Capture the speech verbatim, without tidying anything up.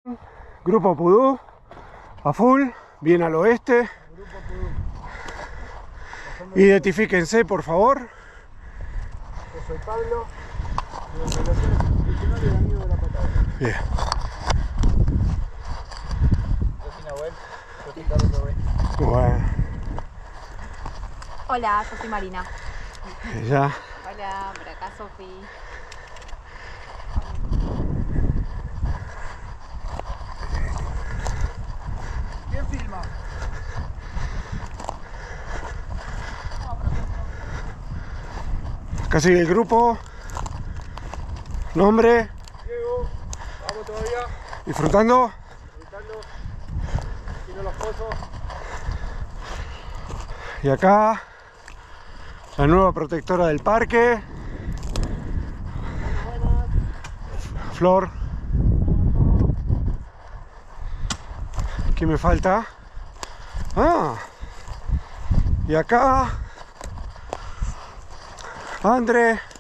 Grupo Pudú, a full, bien al oeste. Identifíquense, por favor. Yo soy Pablo, de Relaciones Institucionales y Amigos de la Patagonia. Bien. Yo soy Nahuel, yo soy Carlos Torre. Bueno, Hola, yo soy Marina. ya. Hola, por acá Sofi. ¿Quién filma? Acá sigue el grupo. Nombre. Diego, vamos todavía, Disfrutando. disfrutando, haciendo los pozos. Y acá la nueva protectora del parque. Flor. ¿Qué me falta? Ah. Y acá André.